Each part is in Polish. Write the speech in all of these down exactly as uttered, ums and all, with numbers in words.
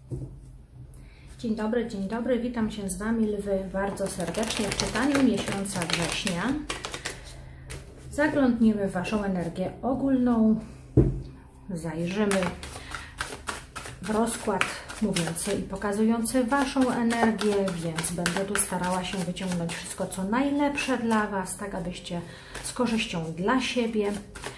Dzień dobry, dzień dobry, witam się z Wami, lwy, bardzo serdecznie w czytaniu miesiąca września. Zaglądniemy w Waszą energię ogólną, zajrzymy w rozkład mówiący i pokazujący Waszą energię, więc będę tu starała się wyciągnąć wszystko, co najlepsze dla Was, tak abyście z korzyścią dla siebie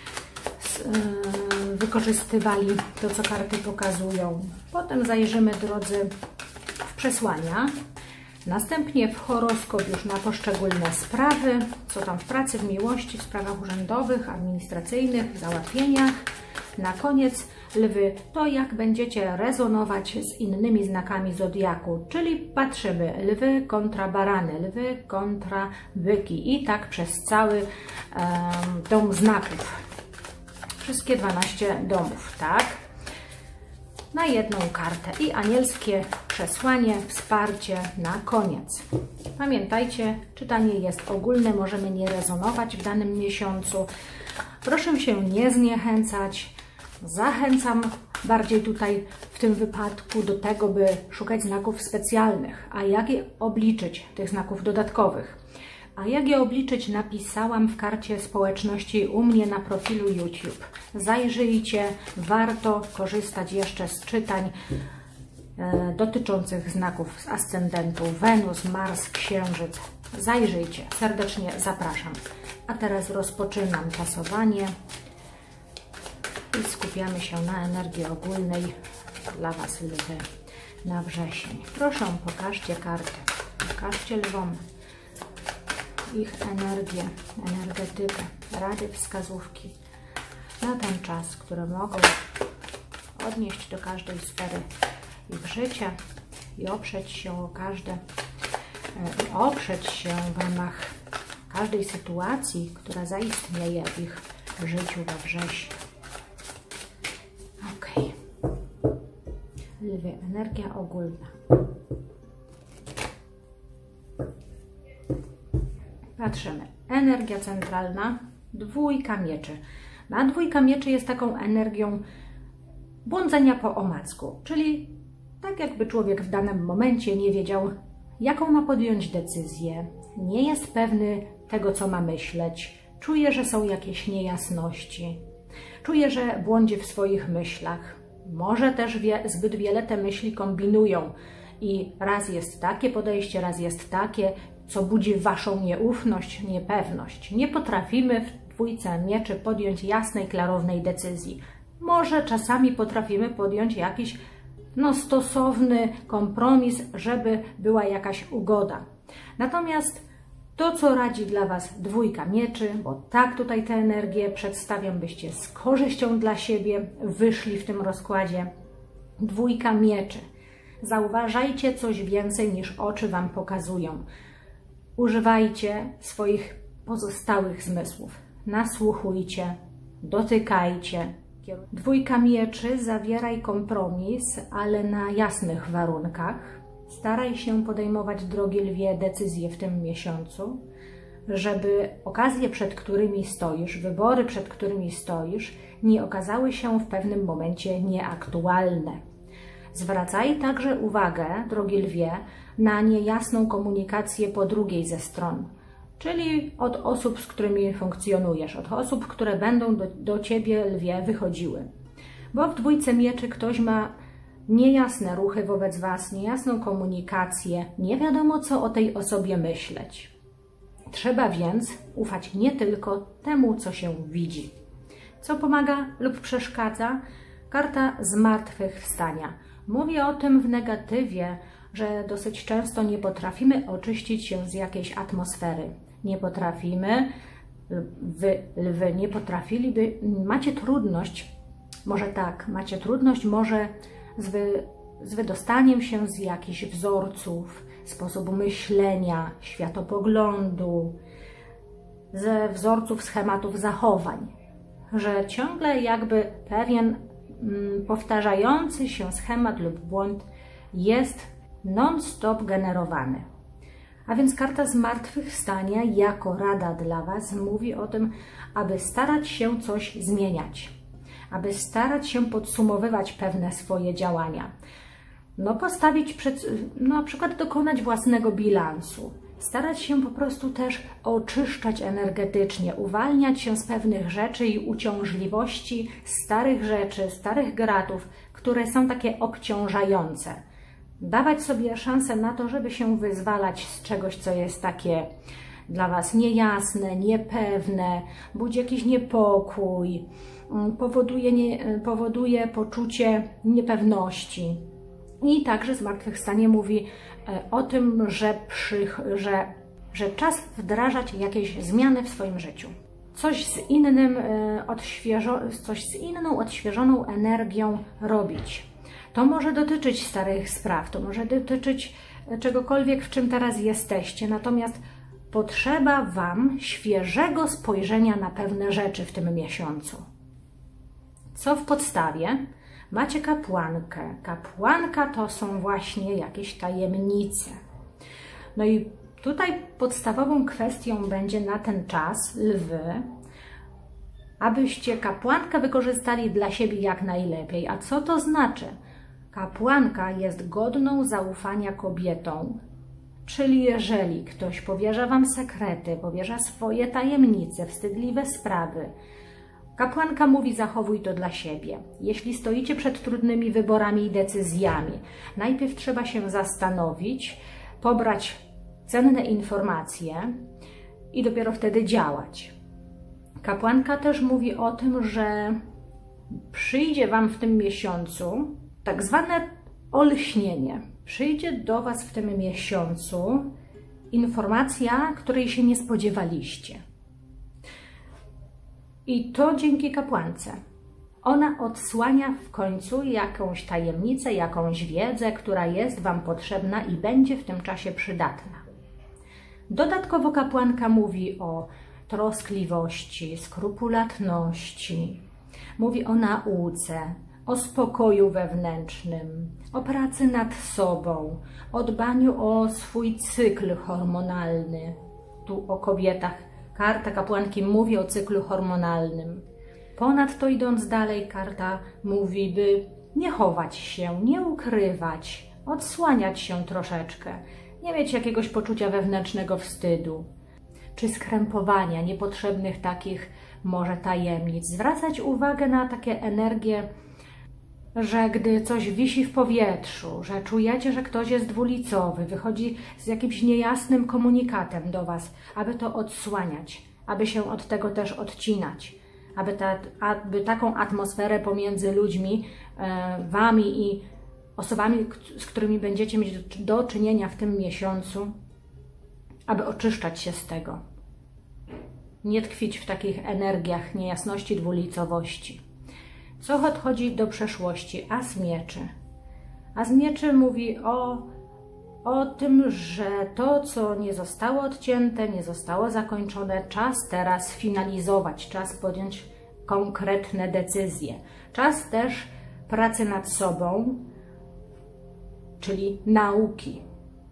wykorzystywali to, co karty pokazują. Potem zajrzymy, drodzy, w przesłania, następnie w horoskop już na poszczególne sprawy, co tam w pracy, w miłości, w sprawach urzędowych, administracyjnych, w załatwieniach. Na koniec, lwy, to jak będziecie rezonować z innymi znakami zodiaku, czyli patrzymy lwy kontra barany, lwy kontra byki i tak przez cały um, dom znaków. Wszystkie dwanaście domów, tak? Na jedną kartę i anielskie przesłanie, wsparcie na koniec. Pamiętajcie, czytanie jest ogólne, możemy nie rezonować w danym miesiącu. Proszę się nie zniechęcać. Zachęcam bardziej tutaj w tym wypadku do tego, by szukać znaków specjalnych. A jak je obliczyć, tych znaków dodatkowych? A jak je obliczyć, napisałam w karcie społeczności u mnie na profilu YouTube. Zajrzyjcie, warto korzystać jeszcze z czytań e, dotyczących znaków z ascendentu Wenus, Mars, Księżyc. Zajrzyjcie, serdecznie zapraszam. A teraz rozpoczynam tasowanie i skupiamy się na energii ogólnej dla Was, lwy, na wrzesień. Proszę, pokażcie karty, pokażcie lwom ich energię, energetykę, rady, wskazówki na ten czas, które mogą odnieść do każdej sfery ich życia i oprzeć się o każde, i oprzeć się w ramach każdej sytuacji, która zaistnieje w ich życiu we wrześniu. Ok. Lwy, energia ogólna. Patrzymy. Energia centralna, dwójka mieczy. A dwójka mieczy jest taką energią błądzenia po omacku, czyli tak jakby człowiek w danym momencie nie wiedział, jaką ma podjąć decyzję, nie jest pewny tego, co ma myśleć, czuje, że są jakieś niejasności, czuje, że błądzi w swoich myślach. Może też wie, zbyt wiele te myśli kombinują i raz jest takie podejście, raz jest takie, co budzi Waszą nieufność, niepewność. Nie potrafimy w dwójce mieczy podjąć jasnej, klarownej decyzji. Może czasami potrafimy podjąć jakiś no, stosowny kompromis, żeby była jakaś ugoda. Natomiast to, co radzi dla Was dwójka mieczy, bo tak tutaj tę energię przedstawiam, byście z korzyścią dla siebie wyszli w tym rozkładzie. Dwójka mieczy. Zauważajcie coś więcej, niż oczy Wam pokazują. Używajcie swoich pozostałych zmysłów. Nasłuchujcie, dotykajcie. Dwójka mieczy, zawieraj kompromis, ale na jasnych warunkach. Staraj się podejmować, drogi lwie, decyzje w tym miesiącu, żeby okazje, przed którymi stoisz, wybory, przed którymi stoisz, nie okazały się w pewnym momencie nieaktualne. Zwracaj także uwagę, drogi lwie, na niejasną komunikację po drugiej ze stron, czyli od osób, z którymi funkcjonujesz, od osób, które będą do, do Ciebie, lwie, wychodziły. Bo w dwójce mieczy ktoś ma niejasne ruchy wobec Was, niejasną komunikację, nie wiadomo, co o tej osobie myśleć. Trzeba więc ufać nie tylko temu, co się widzi. Co pomaga lub przeszkadza? Karta zmartwychwstania. Mówię o tym w negatywie, że dosyć często nie potrafimy oczyścić się z jakiejś atmosfery. Nie potrafimy, wy, lwy, nie potrafiliby, macie trudność, może tak, macie trudność może z, wy, z wydostaniem się z jakichś wzorców, sposobu myślenia, światopoglądu, ze wzorców, schematów zachowań, że ciągle jakby pewien mm, powtarzający się schemat lub błąd jest non-stop generowany. A więc karta zmartwychwstania jako rada dla Was mówi o tym, aby starać się coś zmieniać, aby starać się podsumowywać pewne swoje działania. no postawić przed, no na przykład dokonać własnego bilansu. Starać się po prostu też oczyszczać energetycznie, uwalniać się z pewnych rzeczy i uciążliwości, starych rzeczy, starych gratów, które są takie obciążające. Dawać sobie szansę na to, żeby się wyzwalać z czegoś, co jest takie dla Was niejasne, niepewne, budzi jakiś niepokój, powoduje, nie, powoduje poczucie niepewności. I także zmartwychwstanie mówi o tym, że, przy, że, że czas wdrażać jakieś zmiany w swoim życiu. Coś z, innym, odświeżo, coś z inną, odświeżoną energią robić. To może dotyczyć starych spraw, to może dotyczyć czegokolwiek, w czym teraz jesteście, natomiast potrzeba Wam świeżego spojrzenia na pewne rzeczy w tym miesiącu. Co w podstawie? Macie kapłankę. Kapłanka to są właśnie jakieś tajemnice. No i tutaj podstawową kwestią będzie na ten czas, lwy, abyście kapłankę wykorzystali dla siebie jak najlepiej. A co to znaczy? Kapłanka jest godną zaufania kobietą, czyli jeżeli ktoś powierza Wam sekrety, powierza swoje tajemnice, wstydliwe sprawy, kapłanka mówi: zachowuj to dla siebie. Jeśli stoicie przed trudnymi wyborami i decyzjami, najpierw trzeba się zastanowić, pobrać cenne informacje i dopiero wtedy działać. Kapłanka też mówi o tym, że przyjdzie Wam w tym miesiącu tak zwane olśnienie. Przyjdzie do Was w tym miesiącu informacja, której się nie spodziewaliście. I to dzięki kapłance. Ona odsłania w końcu jakąś tajemnicę, jakąś wiedzę, która jest Wam potrzebna i będzie w tym czasie przydatna. Dodatkowo kapłanka mówi o troskliwości, skrupulatności, mówi o nauce, o spokoju wewnętrznym, o pracy nad sobą, o dbaniu o swój cykl hormonalny. Tu o kobietach. Karta kapłanki mówi o cyklu hormonalnym. Ponadto idąc dalej, karta mówi, by nie chować się, nie ukrywać, odsłaniać się troszeczkę, nie mieć jakiegoś poczucia wewnętrznego wstydu, czy skrępowania, niepotrzebnych takich może tajemnic. Zwracać uwagę na takie energie, że gdy coś wisi w powietrzu, że czujecie, że ktoś jest dwulicowy, wychodzi z jakimś niejasnym komunikatem do Was, aby to odsłaniać, aby się od tego też odcinać, aby, ta, aby taką atmosferę pomiędzy ludźmi, e, Wami i osobami, z którymi będziecie mieć do, do czynienia w tym miesiącu, aby oczyszczać się z tego. Nie tkwić w takich energiach niejasności, dwulicowości. Co odchodzi do przeszłości? As mieczy. As mieczy mówi o, o tym, że to, co nie zostało odcięte, nie zostało zakończone, czas teraz finalizować, czas podjąć konkretne decyzje. Czas też pracy nad sobą, czyli nauki.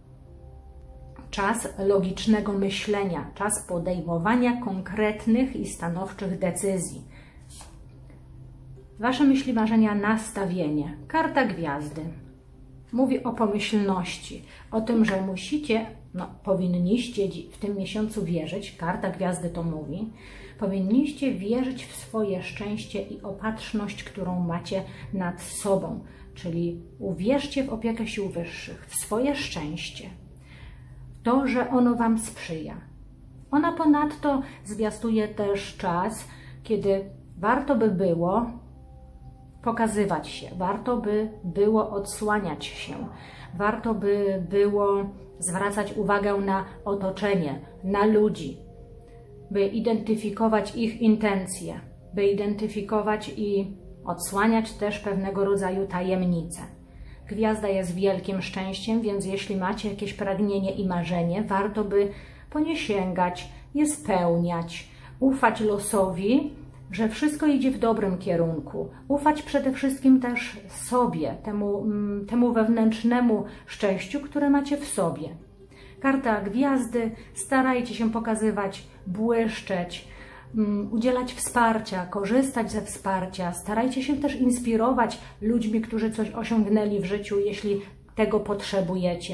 Czas logicznego myślenia, czas podejmowania konkretnych i stanowczych decyzji. Wasze myśli, marzenia, nastawienie. Karta gwiazdy. Mówi o pomyślności, o tym, że musicie, no powinniście w tym miesiącu wierzyć, karta gwiazdy to mówi, powinniście wierzyć w swoje szczęście i opatrzność, którą macie nad sobą. Czyli uwierzcie w opiekę sił wyższych, w swoje szczęście. To, że ono Wam sprzyja. Ona ponadto zwiastuje też czas, kiedy warto by było pokazywać się, warto by było odsłaniać się, warto by było zwracać uwagę na otoczenie, na ludzi, by identyfikować ich intencje, by identyfikować i odsłaniać też pewnego rodzaju tajemnice. Gwiazda jest wielkim szczęściem, więc jeśli macie jakieś pragnienie i marzenie, warto by po nie sięgać, je spełniać, ufać losowi, że wszystko idzie w dobrym kierunku. Ufać przede wszystkim też sobie, temu, temu wewnętrznemu szczęściu, które macie w sobie. Karta gwiazdy, starajcie się pokazywać, błyszczeć, um, udzielać wsparcia, korzystać ze wsparcia. Starajcie się też inspirować ludźmi, którzy coś osiągnęli w życiu, jeśli tego potrzebujecie.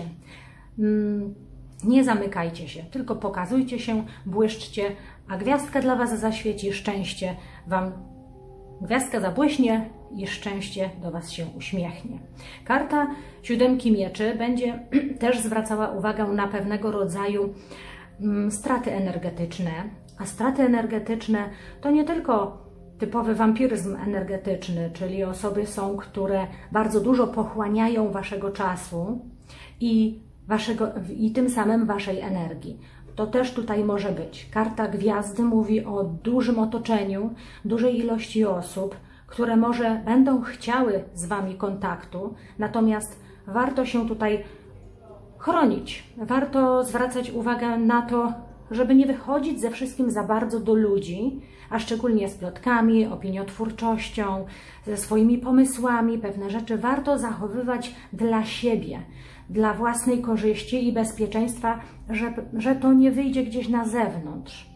Um, nie zamykajcie się, tylko pokazujcie się, błyszczcie, a gwiazdka dla Was zaświeci, szczęście Wam, gwiazdka zabłyśnie i szczęście do Was się uśmiechnie. Karta siódemki mieczy będzie też zwracała uwagę na pewnego rodzaju um, straty energetyczne, a straty energetyczne to nie tylko typowy wampiryzm energetyczny, czyli osoby są, które bardzo dużo pochłaniają Waszego czasu i, waszego, i tym samym Waszej energii. To też tutaj może być. Karta gwiazdy mówi o dużym otoczeniu, dużej ilości osób, które może będą chciały z Wami kontaktu, natomiast warto się tutaj chronić. Warto zwracać uwagę na to, żeby nie wychodzić ze wszystkim za bardzo do ludzi, a szczególnie z plotkami, opiniotwórczością, ze swoimi pomysłami. Pewne rzeczy warto zachowywać dla siebie, dla własnej korzyści i bezpieczeństwa, że, że to nie wyjdzie gdzieś na zewnątrz.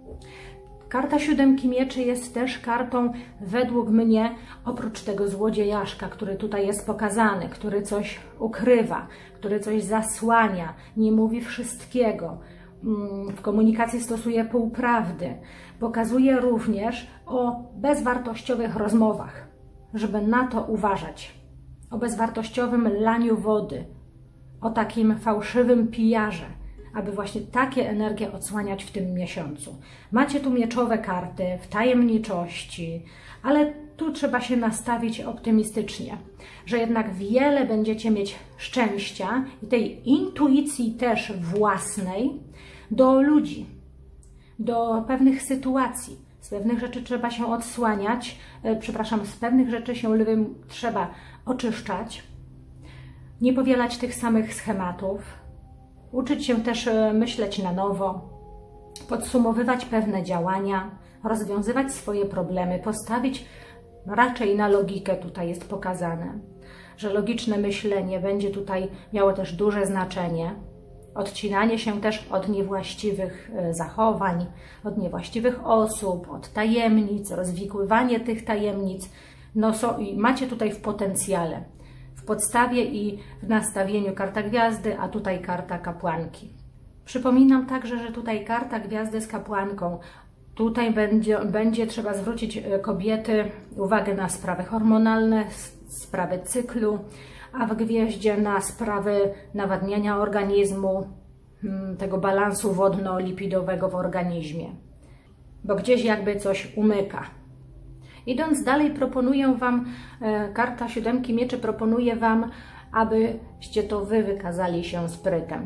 Karta siódemki mieczy jest też kartą, według mnie, oprócz tego złodziejaszka, który tutaj jest pokazany, który coś ukrywa, który coś zasłania, nie mówi wszystkiego, w komunikacji stosuje półprawdy. Pokazuje również o bezwartościowych rozmowach, żeby na to uważać, o bezwartościowym laniu wody, o takim fałszywym pijarze, aby właśnie takie energie odsłaniać w tym miesiącu. Macie tu mieczowe karty w tajemniczości, ale tu trzeba się nastawić optymistycznie, że jednak wiele będziecie mieć szczęścia i tej intuicji też własnej do ludzi, do pewnych sytuacji. Z pewnych rzeczy trzeba się odsłaniać, e, przepraszam, z pewnych rzeczy się lwym trzeba oczyszczać, nie powielać tych samych schematów, uczyć się też myśleć na nowo, podsumowywać pewne działania, rozwiązywać swoje problemy, postawić raczej na logikę, tutaj jest pokazane, że logiczne myślenie będzie tutaj miało też duże znaczenie, odcinanie się też od niewłaściwych zachowań, od niewłaściwych osób, od tajemnic, rozwikływanie tych tajemnic, no so, i macie tutaj w potencjale, w podstawie i w nastawieniu karta gwiazdy, a tutaj karta kapłanki. Przypominam także, że tutaj karta gwiazdy z kapłanką. Tutaj będzie, będzie trzeba zwrócić kobiety uwagę na sprawy hormonalne, sprawy cyklu, a w gwieździe na sprawy nawadniania organizmu, tego balansu wodno-lipidowego w organizmie, bo gdzieś jakby coś umyka. Idąc dalej, proponuję Wam, e, karta siódemki mieczy proponuje Wam, abyście to Wy wykazali się sprytem,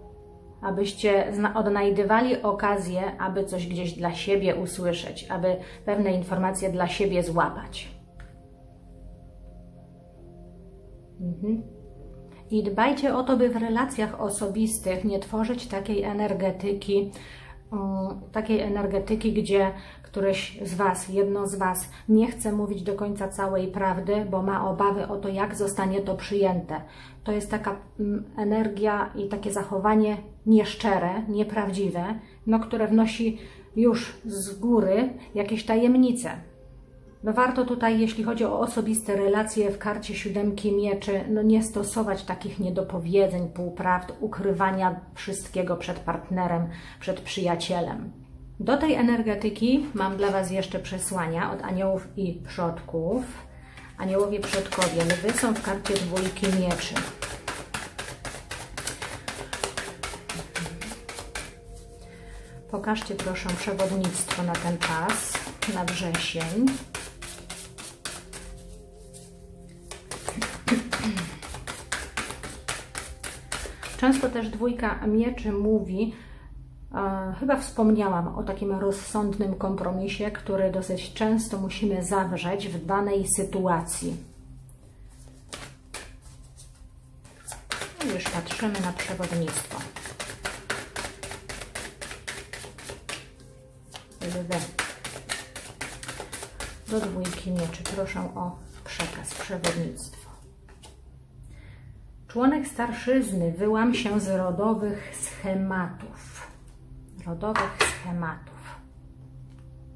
abyście odnajdywali okazję, aby coś gdzieś dla siebie usłyszeć, aby pewne informacje dla siebie złapać. Mhm. I dbajcie o to, by w relacjach osobistych nie tworzyć takiej energetyki, um, takiej energetyki, gdzie któreś z Was, jedno z Was nie chce mówić do końca całej prawdy, bo ma obawy o to, jak zostanie to przyjęte. To jest taka um, energia i takie zachowanie nieszczere, nieprawdziwe, no, które wnosi już z góry jakieś tajemnice. No warto tutaj, jeśli chodzi o osobiste relacje w karcie siódemki mieczy, no nie stosować takich niedopowiedzeń, półprawd, ukrywania wszystkiego przed partnerem, przed przyjacielem. Do tej energetyki mam dla Was jeszcze przesłania od aniołów i przodków. Aniołowie przodkowie, lwy są w karcie dwójki mieczy. Pokażcie proszę przewodnictwo na ten czas, na wrzesień. Często też dwójka mieczy mówi, e, chyba wspomniałam o takim rozsądnym kompromisie, który dosyć często musimy zawrzeć w danej sytuacji. I już patrzymy na przewodnictwo. Lwy. Do dwójki mieczy proszę o przekaz, przewodnictwo. Członek starszyzny, wyłam się z rodowych schematów. Rodowych schematów.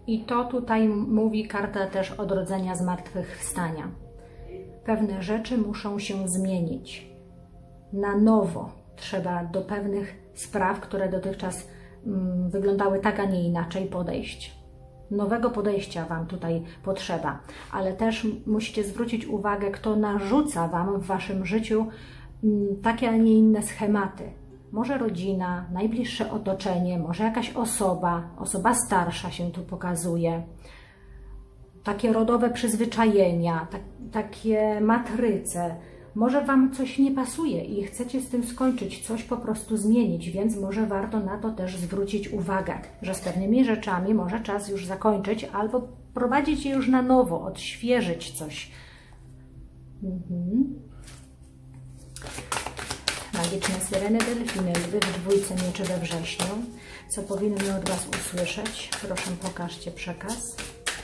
I to tutaj mówi karta też odrodzenia, zmartwychwstania. Pewne rzeczy muszą się zmienić. Na nowo trzeba do pewnych spraw, które dotychczas mm, wyglądały tak, a nie inaczej, podejść. Nowego podejścia Wam tutaj potrzeba, ale też musicie zwrócić uwagę, kto narzuca Wam w Waszym życiu mm, takie, a nie inne schematy. Może rodzina, najbliższe otoczenie, może jakaś osoba, osoba starsza się tu pokazuje. Takie rodowe przyzwyczajenia, tak, takie matryce. Może Wam coś nie pasuje i chcecie z tym skończyć, coś po prostu zmienić, więc może warto na to też zwrócić uwagę, że z pewnymi rzeczami może czas już zakończyć albo prowadzić je już na nowo, odświeżyć coś. Mhm. Magiczne syreny, delfiny, lwy w dwójce mieczy we wrześniu. Co powinny od Was usłyszeć? Proszę, pokażcie przekaz.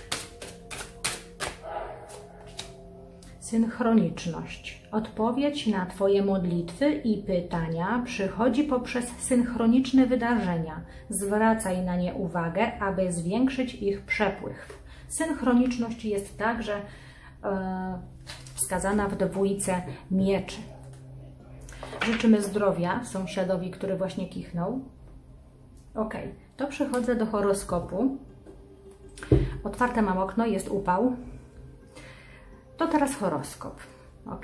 Synchroniczność. Odpowiedź na Twoje modlitwy i pytania przychodzi poprzez synchroniczne wydarzenia. Zwracaj na nie uwagę, aby zwiększyć ich przepływ. Synchroniczność jest także e, wskazana w dwójce mieczy. Życzymy zdrowia sąsiadowi, który właśnie kichnął. Ok, to przechodzę do horoskopu. Otwarte mam okno, jest upał. To teraz horoskop. Ok.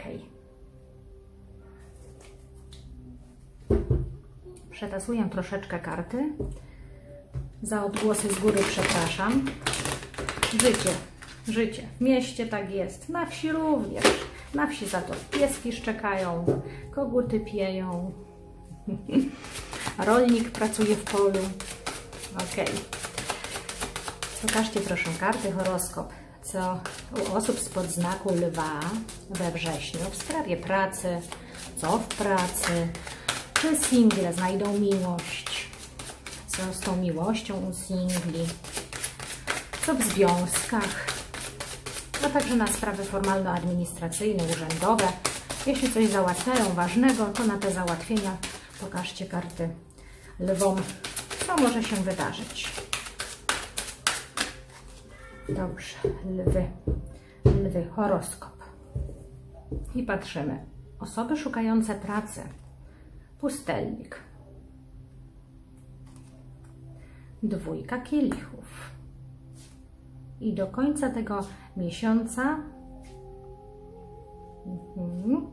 Przetasuję troszeczkę karty. Za odgłosy z góry przepraszam. Życie. Życie. W mieście tak jest. Na wsi również. Na wsi za to pieski szczekają, koguty pieją. Rolnik pracuje w polu. Ok. Pokażcie proszę karty, horoskop. Co u osób spod znaku lwa we wrześniu w sprawie pracy, co w pracy, czy single znajdą miłość, co z tą miłością u singli, co w związkach, a także na sprawy formalno-administracyjne, urzędowe. Jeśli coś załatwiają ważnego, to na te załatwienia pokażcie karty lwom, co może się wydarzyć. Dobrze, lwy, lwy, horoskop. I patrzymy. Osoby szukające pracy. Pustelnik. Dwójka kielichów. I do końca tego miesiąca mhm.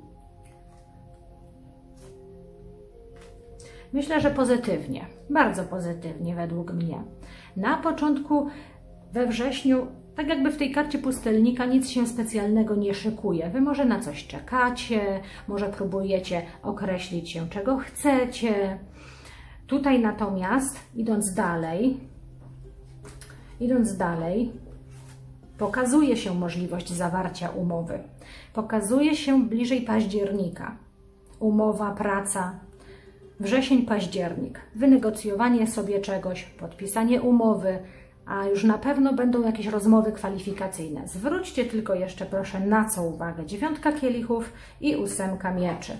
myślę, że pozytywnie. Bardzo pozytywnie według mnie. Na początku we wrześniu, tak jakby w tej karcie pustelnika, nic się specjalnego nie szykuje. Wy może na coś czekacie, może próbujecie określić się, czego chcecie. Tutaj natomiast, idąc dalej, idąc dalej, pokazuje się możliwość zawarcia umowy. Pokazuje się bliżej października. Umowa, praca. Wrzesień, październik. Wynegocjowanie sobie czegoś, podpisanie umowy, a już na pewno będą jakieś rozmowy kwalifikacyjne. Zwróćcie tylko jeszcze proszę na co uwagę. Dziewiątka kielichów i ósemka mieczy.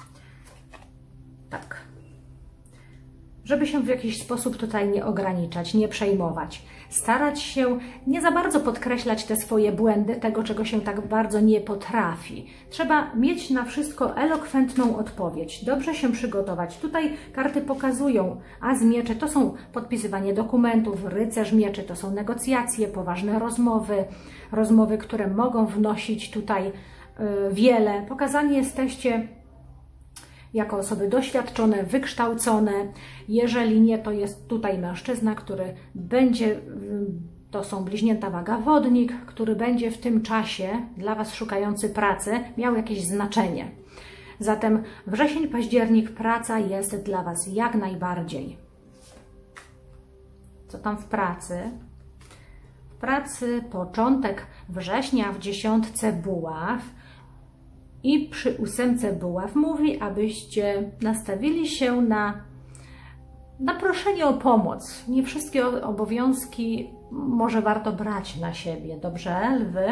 Tak. Żeby się w jakiś sposób tutaj nie ograniczać, nie przejmować. Starać się nie za bardzo podkreślać te swoje błędy, tego czego się tak bardzo nie potrafi. Trzeba mieć na wszystko elokwentną odpowiedź, dobrze się przygotować. Tutaj karty pokazują, as mieczy to są podpisywanie dokumentów, rycerz mieczy to są negocjacje, poważne rozmowy, rozmowy, które mogą wnosić tutaj yy, wiele. Pokazani jesteście jako osoby doświadczone, wykształcone. Jeżeli nie, to jest tutaj mężczyzna, który będzie, to są bliźnięta waga wodnik, który będzie w tym czasie dla Was szukający pracy miał jakieś znaczenie. Zatem wrzesień, październik, praca jest dla Was jak najbardziej. Co tam w pracy? W pracy początek września w dziesiątce buław i przy ósemce buław mówi, abyście nastawili się na, na proszenie o pomoc. Nie wszystkie obowiązki może warto brać na siebie. Dobrze, lwy?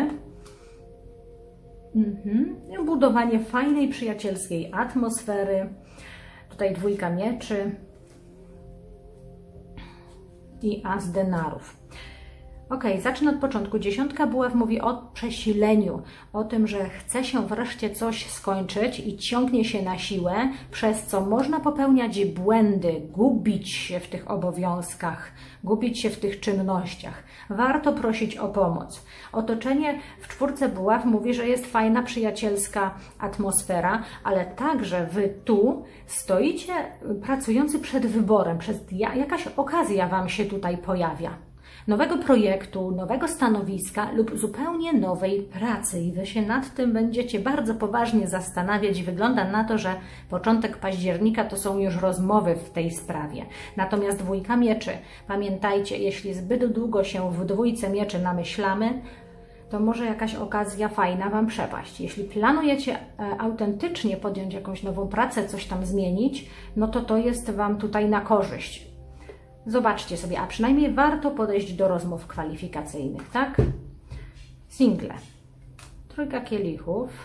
Mhm. Budowanie fajnej, przyjacielskiej atmosfery. Tutaj dwójka mieczy i as denarów. Ok, zacznę od początku. Dziesiątka buław mówi o przesileniu, o tym, że chce się wreszcie coś skończyć i ciągnie się na siłę, przez co można popełniać błędy, gubić się w tych obowiązkach, gubić się w tych czynnościach. Warto prosić o pomoc. Otoczenie w czwórce buław mówi, że jest fajna, przyjacielska atmosfera, ale także Wy tu stoicie pracujący przed wyborem, przed jakaś okazja Wam się tutaj pojawia. Nowego projektu, nowego stanowiska lub zupełnie nowej pracy i Wy się nad tym będziecie bardzo poważnie zastanawiać. Wygląda na to, że początek października to są już rozmowy w tej sprawie. Natomiast dwójka mieczy, pamiętajcie, jeśli zbyt długo się w dwójce mieczy namyślamy, to może jakaś okazja fajna Wam przepaść. Jeśli planujecie autentycznie podjąć jakąś nową pracę, coś tam zmienić, no to to jest Wam tutaj na korzyść. Zobaczcie sobie, a przynajmniej warto podejść do rozmów kwalifikacyjnych, tak? Single. Trójka kielichów.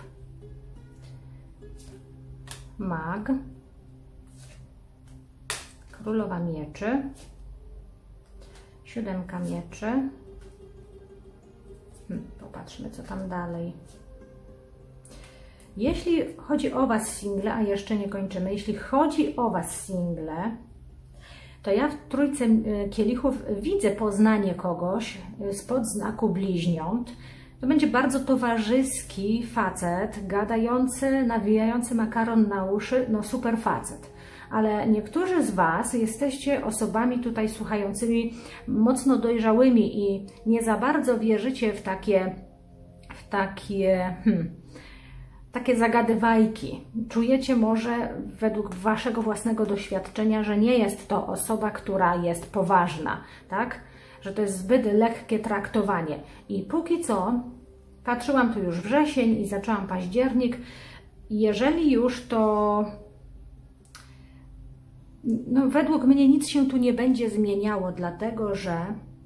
Mag. Królowa mieczy. Siódemka mieczy. Hmm, popatrzmy, co tam dalej. Jeśli chodzi o Was single, a jeszcze nie kończymy, jeśli chodzi o Was single, to ja w trójce kielichów widzę poznanie kogoś spod znaku bliźniąt. To będzie bardzo towarzyski facet, gadający, nawijający makaron na uszy, no super facet. Ale niektórzy z Was jesteście osobami tutaj słuchającymi mocno dojrzałymi i nie za bardzo wierzycie w takie, w takie, hmm, takie zagadywajki. Czujecie może według Waszego własnego doświadczenia, że nie jest to osoba, która jest poważna, tak? Że to jest zbyt lekkie traktowanie. I póki co, patrzyłam tu już wrzesień i zaczęłam październik, jeżeli już to... No, według mnie nic się tu nie będzie zmieniało, dlatego że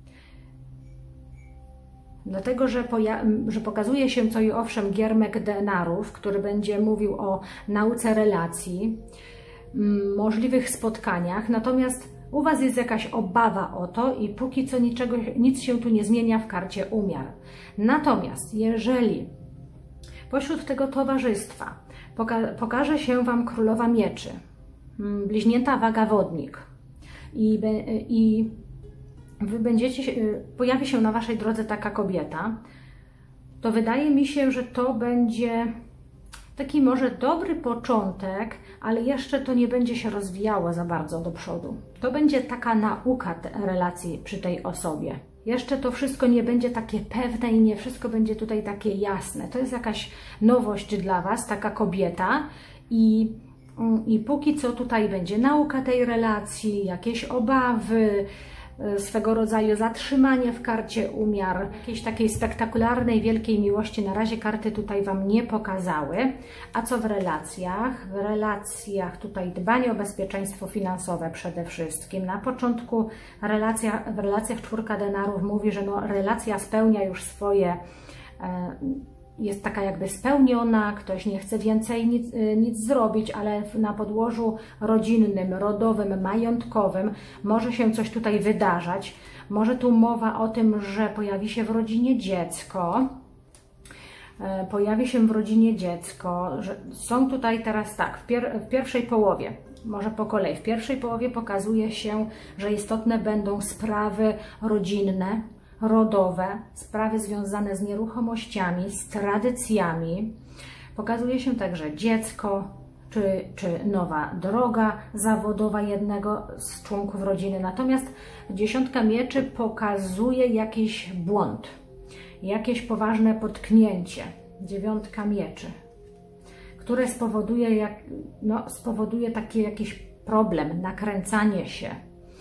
Dlatego, że, że pokazuje się co i owszem giermek denarów, który będzie mówił o nauce relacji, możliwych spotkaniach, natomiast u Was jest jakaś obawa o to i póki co niczego, nic się tu nie zmienia w karcie umiar. Natomiast jeżeli pośród tego towarzystwa poka pokaże się Wam królowa mieczy, bliźnięta waga wodnik i, i Wy będziecie, pojawi się na Waszej drodze taka kobieta, to wydaje mi się, że to będzie taki może dobry początek, ale jeszcze to nie będzie się rozwijało za bardzo do przodu. To będzie taka nauka relacji przy tej osobie. Jeszcze to wszystko nie będzie takie pewne i nie wszystko będzie tutaj takie jasne. To jest jakaś nowość dla Was, taka kobieta i, i póki co tutaj będzie nauka tej relacji, jakieś obawy, swego rodzaju zatrzymanie w karcie umiar. Jakiejś takiej spektakularnej, wielkiej miłości na razie karty tutaj Wam nie pokazały. A co w relacjach? W relacjach tutaj dbanie o bezpieczeństwo finansowe przede wszystkim. Na początku relacja, w relacjach czwórka denarów mówi, że no, relacja spełnia już swoje... E, jest taka jakby spełniona, ktoś nie chce więcej nic, nic zrobić, ale na podłożu rodzinnym, rodowym, majątkowym może się coś tutaj wydarzać. Może tu mowa o tym, że pojawi się w rodzinie dziecko, pojawi się w rodzinie dziecko, że są tutaj teraz tak, w, pier w pierwszej połowie, może po kolei, w pierwszej połowie pokazuje się, że istotne będą sprawy rodzinne, rodowe, sprawy związane z nieruchomościami, z tradycjami. Pokazuje się także dziecko, czy, czy nowa droga zawodowa jednego z członków rodziny. Natomiast dziesiątka mieczy pokazuje jakiś błąd, jakieś poważne potknięcie. Dziewiątka mieczy, które spowoduje, jak, no, spowoduje taki jakiś problem, nakręcanie się.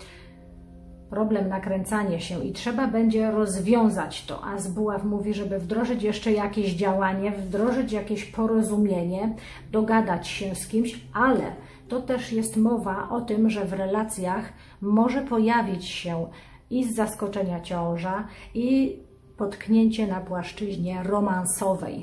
Problem nakręcanie się i trzeba będzie rozwiązać to. A z buław mówi, żeby wdrożyć jeszcze jakieś działanie, wdrożyć jakieś porozumienie, dogadać się z kimś, ale to też jest mowa o tym, że w relacjach może pojawić się i z zaskoczenia ciąża, i potknięcie na płaszczyźnie romansowej.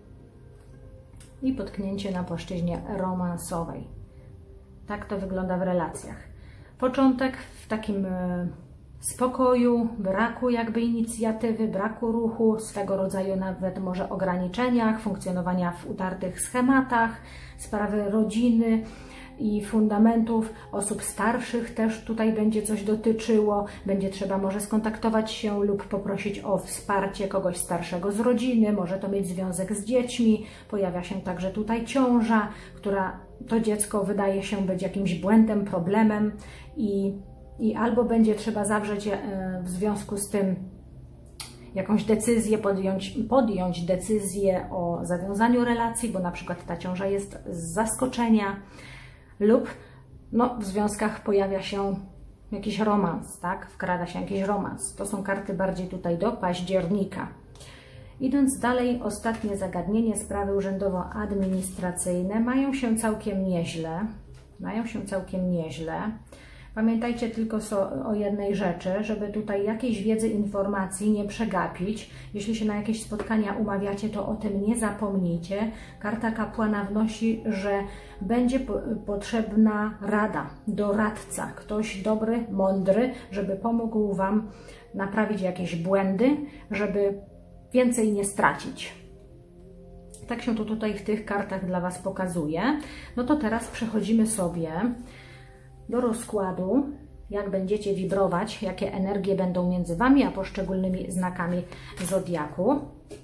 I potknięcie na płaszczyźnie romansowej. Tak to wygląda w relacjach. Początek w takim spokoju, braku jakby inicjatywy, braku ruchu, swego rodzaju nawet może ograniczeniach, funkcjonowania w utartych schematach, sprawy rodziny i fundamentów osób starszych też tutaj będzie coś dotyczyło. Będzie trzeba może skontaktować się lub poprosić o wsparcie kogoś starszego z rodziny, może to mieć związek z dziećmi. Pojawia się także tutaj ciąża, która to dziecko wydaje się być jakimś błędem, problemem i, i albo będzie trzeba zawrzeć w związku z tym jakąś decyzję, podjąć, podjąć decyzję o zawiązaniu relacji, bo na przykład ta ciąża jest z zaskoczenia, lub no, w związkach pojawia się jakiś romans, tak? Wkrada się jakiś romans. To są karty bardziej tutaj do października. Idąc dalej, ostatnie zagadnienie, sprawy urzędowo-administracyjne mają się całkiem nieźle. Mają się całkiem nieźle. Pamiętajcie tylko o jednej rzeczy, żeby tutaj jakiejś wiedzy, informacji nie przegapić. Jeśli się na jakieś spotkania umawiacie, to o tym nie zapomnijcie. Karta kapłana wnosi, że będzie potrzebna rada, doradca, ktoś dobry, mądry, żeby pomógł Wam naprawić jakieś błędy, żeby więcej nie stracić. Tak się to tutaj w tych kartach dla Was pokazuje. No to teraz przechodzimy sobie do rozkładu, jak będziecie wibrować, jakie energie będą między Wami a poszczególnymi znakami zodiaku.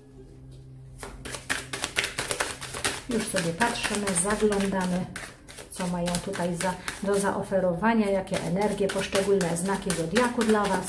Już sobie patrzymy, zaglądamy, co mają tutaj za, do zaoferowania, jakie energie poszczególne znaki zodiaku dla Was.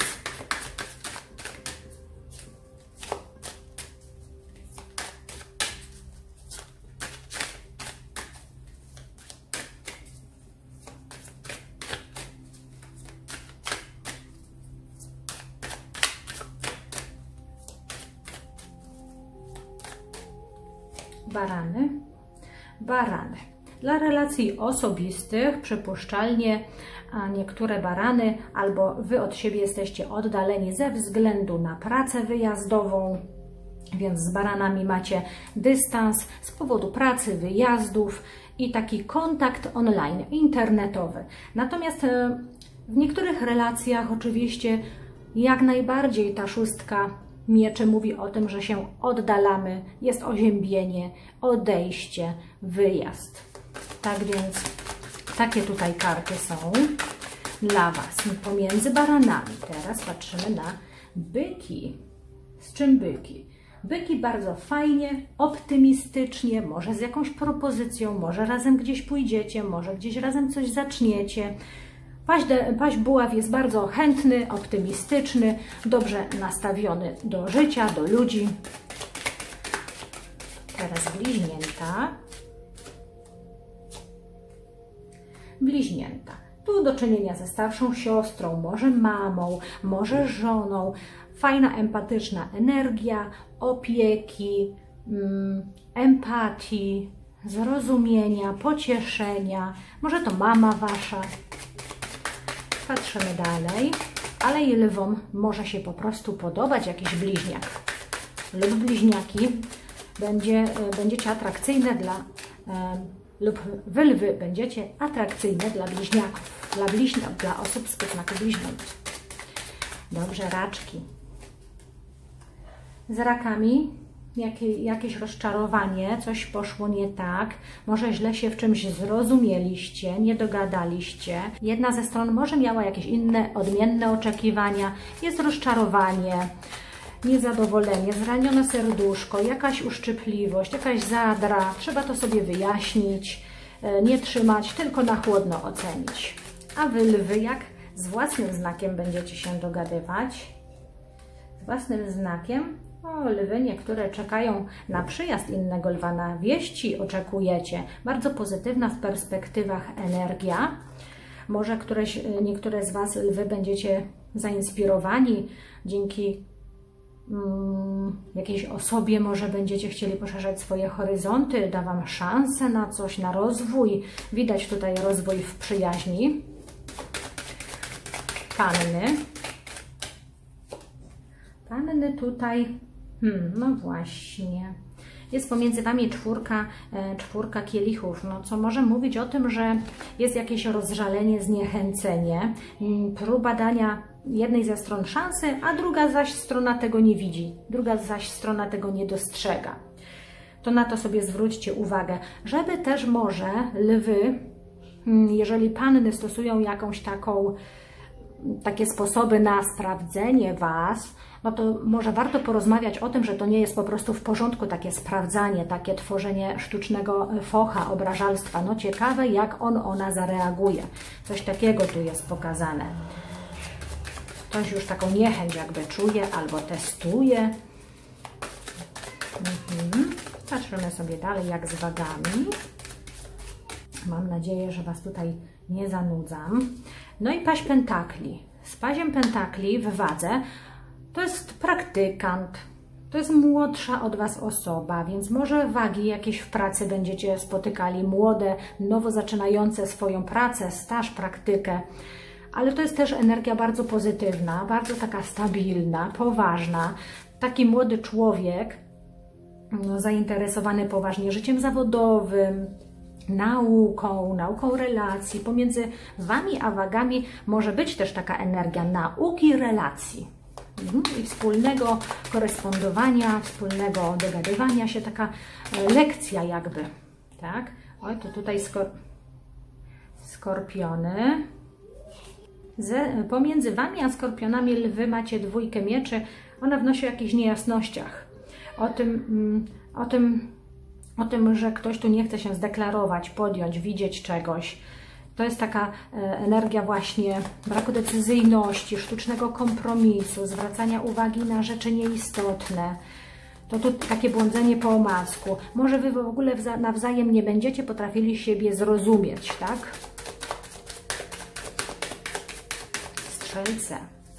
Barany. Barany. Dla relacji osobistych przypuszczalnie niektóre barany albo Wy od siebie jesteście oddaleni ze względu na pracę wyjazdową, więc z baranami macie dystans z powodu pracy, wyjazdów i taki kontakt online, internetowy. Natomiast w niektórych relacjach oczywiście jak najbardziej ta szóstka mieczy mówi o tym, że się oddalamy, jest oziębienie, odejście, wyjazd. Tak więc takie tutaj karty są dla Was pomiędzy baranami. Teraz patrzymy na byki. Z czym byki? Byki bardzo fajnie, optymistycznie, może z jakąś propozycją, może razem gdzieś pójdziecie, może gdzieś razem coś zaczniecie. Paź, paź buław jest bardzo chętny, optymistyczny, dobrze nastawiony do życia, do ludzi. Teraz bliźnięta. Bliźnięta. Tu do czynienia ze starszą siostrą, może mamą, może żoną. Fajna, empatyczna energia, opieki, mm, empatii, zrozumienia, pocieszenia. Może to mama Wasza. Patrzymy dalej, ale i lwom może się po prostu podobać jakiś bliźniak lub bliźniaki. Będzie, będziecie atrakcyjne dla, e, lub Wy lwy będziecie atrakcyjne dla bliźniaków, dla bliźniąt, dla osób z znaku bliźniąt. Dobrze, raczki. Z rakami Jakie, jakieś rozczarowanie, coś poszło nie tak, może źle się w czymś zrozumieliście, nie dogadaliście. Jedna ze stron może miała jakieś inne, odmienne oczekiwania, jest rozczarowanie, niezadowolenie, zranione serduszko, jakaś uszczypliwość, jakaś zadra. Trzeba to sobie wyjaśnić, nie trzymać, tylko na chłodno ocenić. A Wy lwy, jak z własnym znakiem będziecie się dogadywać? Z własnym znakiem? O, lwy niektóre czekają na przyjazd innego lwa, na wieści oczekujecie. Bardzo pozytywna w perspektywach energia. Może któreś, niektóre z Was lwy będziecie zainspirowani dzięki mm, jakiejś osobie, może będziecie chcieli poszerzać swoje horyzonty, da Wam szansę na coś, na rozwój. Widać tutaj rozwój w przyjaźni. Panny. Panny tutaj, hmm, no właśnie, jest pomiędzy Wami czwórka, e, czwórka kielichów, no co może mówić o tym, że jest jakieś rozżalenie, zniechęcenie, próba dania jednej ze stron szansy, a druga zaś strona tego nie widzi, druga zaś strona tego nie dostrzega. To na to sobie zwróćcie uwagę, żeby też może lwy, jeżeli panny stosują jakąś taką, takie sposoby na sprawdzenie Was, no to może warto porozmawiać o tym, że to nie jest po prostu w porządku takie sprawdzanie, takie tworzenie sztucznego focha, obrażalstwa. No ciekawe, jak on, ona zareaguje. Coś takiego tu jest pokazane. Ktoś już taką niechęć jakby czuje albo testuje. Mhm. Patrzymy sobie dalej, jak z wagami. Mam nadzieję, że Was tutaj nie zanudzam. No i paź pentakli. Z paziem pentakli w wadze to jest praktykant, to jest młodsza od Was osoba, więc może wagi jakieś w pracy będziecie spotykali, młode, nowo zaczynające swoją pracę, staż, praktykę, ale to jest też energia bardzo pozytywna, bardzo taka stabilna, poważna. Taki młody człowiek, no, zainteresowany poważnie życiem zawodowym, nauką, nauką relacji. Pomiędzy Wami a wagami może być też taka energia nauki relacji i wspólnego korespondowania, wspólnego dogadywania się, taka lekcja jakby, tak? Oj, to tutaj skor skorpiony. Ze, pomiędzy Wami a skorpionami lwy macie dwójkę mieczy. Ona wnosi o jakichś niejasnościach. O tym, o tym, o tym, że ktoś tu nie chce się zdeklarować, podjąć, widzieć czegoś. To jest taka energia właśnie braku decyzyjności, sztucznego kompromisu, zwracania uwagi na rzeczy nieistotne. To tu takie błądzenie po omacku. Może Wy w ogóle nawzajem nie będziecie potrafili siebie zrozumieć, tak? Strzelce.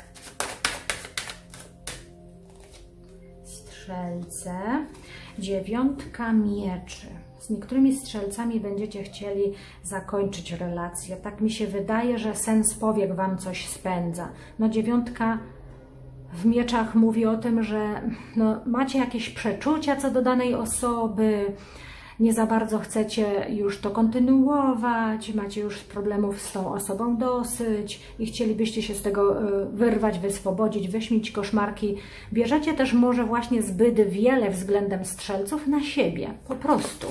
Strzelce. Dziewiątka mieczy. Z niektórymi strzelcami będziecie chcieli zakończyć relację. Tak mi się wydaje, że sens powiek Wam coś spędza. No dziewiątka w mieczach mówi o tym, że no, macie jakieś przeczucia co do danej osoby, nie za bardzo chcecie już to kontynuować, macie już problemów z tą osobą dosyć i chcielibyście się z tego wyrwać, wyswobodzić, wyśmić koszmarki. Bierzecie też może właśnie zbyt wiele względem strzelców na siebie, po prostu.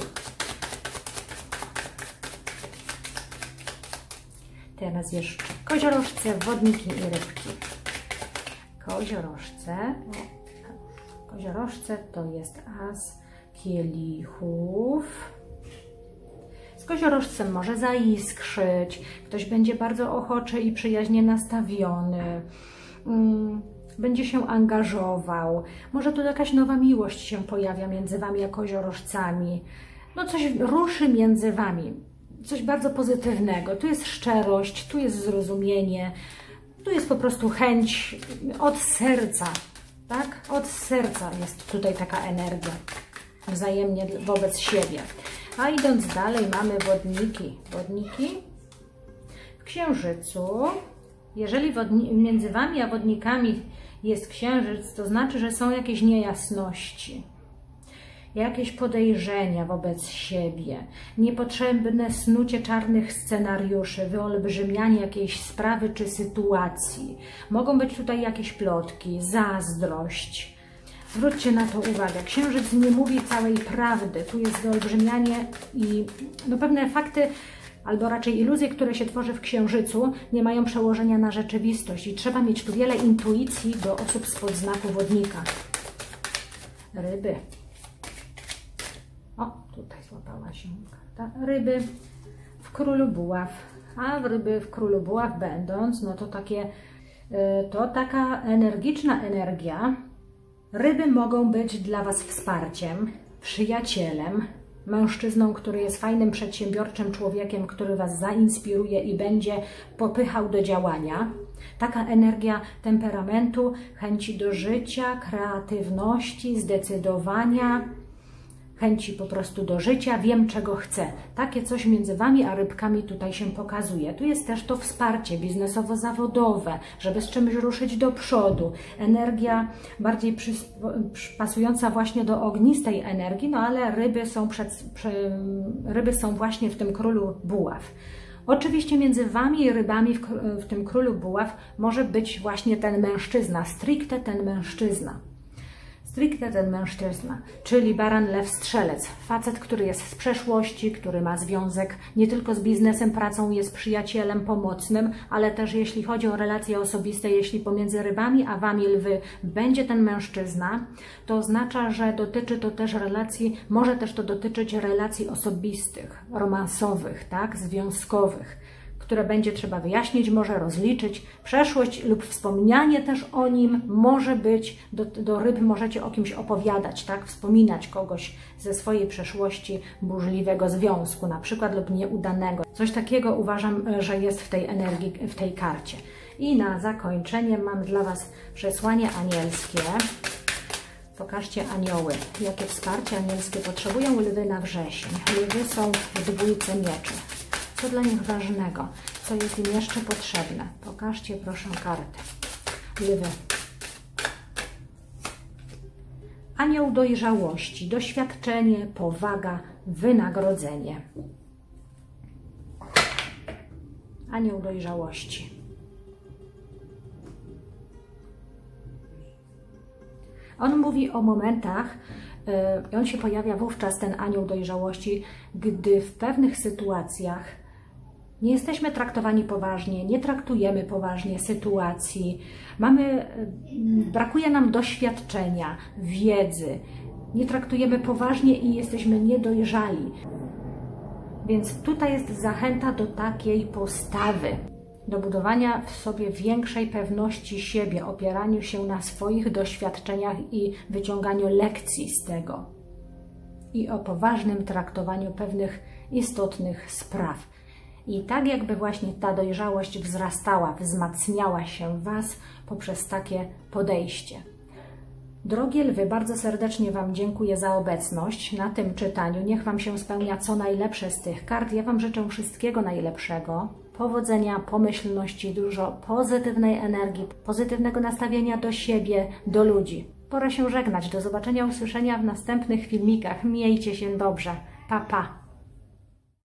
Teraz jeszcze koziorożce, wodniki i rybki. Koziorożce, koziorożce to jest as kielichów. Z koziorożcem może zaiskrzyć, ktoś będzie bardzo ochoczy i przyjaźnie nastawiony, będzie się angażował, może tu jakaś nowa miłość się pojawia między Wami a koziorożcami, no coś ruszy między Wami, coś bardzo pozytywnego, tu jest szczerość, tu jest zrozumienie, tu jest po prostu chęć od serca, tak? Od serca jest tutaj taka energia. Wzajemnie wobec siebie. A idąc dalej mamy wodniki. Wodniki w Księżycu. Jeżeli między Wami a wodnikami jest Księżyc, to znaczy, że są jakieś niejasności, jakieś podejrzenia wobec siebie, niepotrzebne snucie czarnych scenariuszy, wyolbrzymianie jakiejś sprawy czy sytuacji. Mogą być tutaj jakieś plotki, zazdrość. Zwróćcie na to uwagę. Księżyc nie mówi całej prawdy. Tu jest wyolbrzymianie i no, pewne fakty, albo raczej iluzje, które się tworzy w Księżycu, nie mają przełożenia na rzeczywistość. I trzeba mieć tu wiele intuicji do osób spod znaku wodnika. Ryby. O, tutaj złapała się karta. Ryby w Królu Buław. A w ryby w Królu Buław będąc, no to takie, to taka energiczna energia. Ryby mogą być dla Was wsparciem, przyjacielem, mężczyzną, który jest fajnym, przedsiębiorczym człowiekiem, który Was zainspiruje i będzie popychał do działania. Taka energia temperamentu, chęci do życia, kreatywności, zdecydowania, chęci po prostu do życia, wiem czego chcę. Takie coś między Wami a rybkami tutaj się pokazuje. Tu jest też to wsparcie biznesowo-zawodowe, żeby z czymś ruszyć do przodu. Energia bardziej pasująca właśnie do ognistej energii, no ale ryby są, przed, przy, ryby są właśnie w tym Królu Buław. Oczywiście między Wami i rybami w, w tym Królu Buław może być właśnie ten mężczyzna, stricte ten mężczyzna. Stricte ten mężczyzna, czyli baran, lew, strzelec. Facet, który jest z przeszłości, który ma związek nie tylko z biznesem, pracą, jest przyjacielem pomocnym, ale też jeśli chodzi o relacje osobiste, jeśli pomiędzy rybami a Wami, lwy, będzie ten mężczyzna, to oznacza, że dotyczy to też relacji, może też to dotyczyć relacji osobistych, romansowych, tak, związkowych, które będzie trzeba wyjaśnić, może rozliczyć. Przeszłość lub wspomnianie też o nim może być, do, do ryb możecie o kimś opowiadać, tak? Wspominać kogoś ze swojej przeszłości, burzliwego związku na przykład lub nieudanego. Coś takiego uważam, że jest w tej energii, w tej karcie. I na zakończenie mam dla Was przesłanie anielskie. Pokażcie anioły, jakie wsparcie anielskie potrzebują lwy na wrzesień. Lwy są w dwójce mieczy. Co dla nich ważnego? Co jest im jeszcze potrzebne? Pokażcie proszę kartę. Lwy. Anioł dojrzałości, doświadczenie, powaga, wynagrodzenie. Anioł dojrzałości. On mówi o momentach, yy, on się pojawia wówczas, ten anioł dojrzałości, gdy w pewnych sytuacjach nie jesteśmy traktowani poważnie, nie traktujemy poważnie sytuacji, mamy, brakuje nam doświadczenia, wiedzy, nie traktujemy poważnie i jesteśmy niedojrzali. Więc tutaj jest zachęta do takiej postawy, do budowania w sobie większej pewności siebie, opieraniu się na swoich doświadczeniach i wyciąganiu lekcji z tego. I o poważnym traktowaniu pewnych istotnych spraw. I tak jakby właśnie ta dojrzałość wzrastała, wzmacniała się w Was poprzez takie podejście. Drogie lwy, bardzo serdecznie Wam dziękuję za obecność na tym czytaniu. Niech Wam się spełnia co najlepsze z tych kart. Ja Wam życzę wszystkiego najlepszego. Powodzenia, pomyślności, dużo pozytywnej energii, pozytywnego nastawienia do siebie, do ludzi. Pora się żegnać. Do zobaczenia, usłyszenia w następnych filmikach. Miejcie się dobrze. Pa, pa.